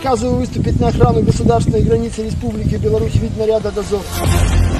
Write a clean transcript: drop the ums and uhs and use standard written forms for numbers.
Приказываю выступить на охрану государственной границы Республики Беларусь в вид наряда дозор.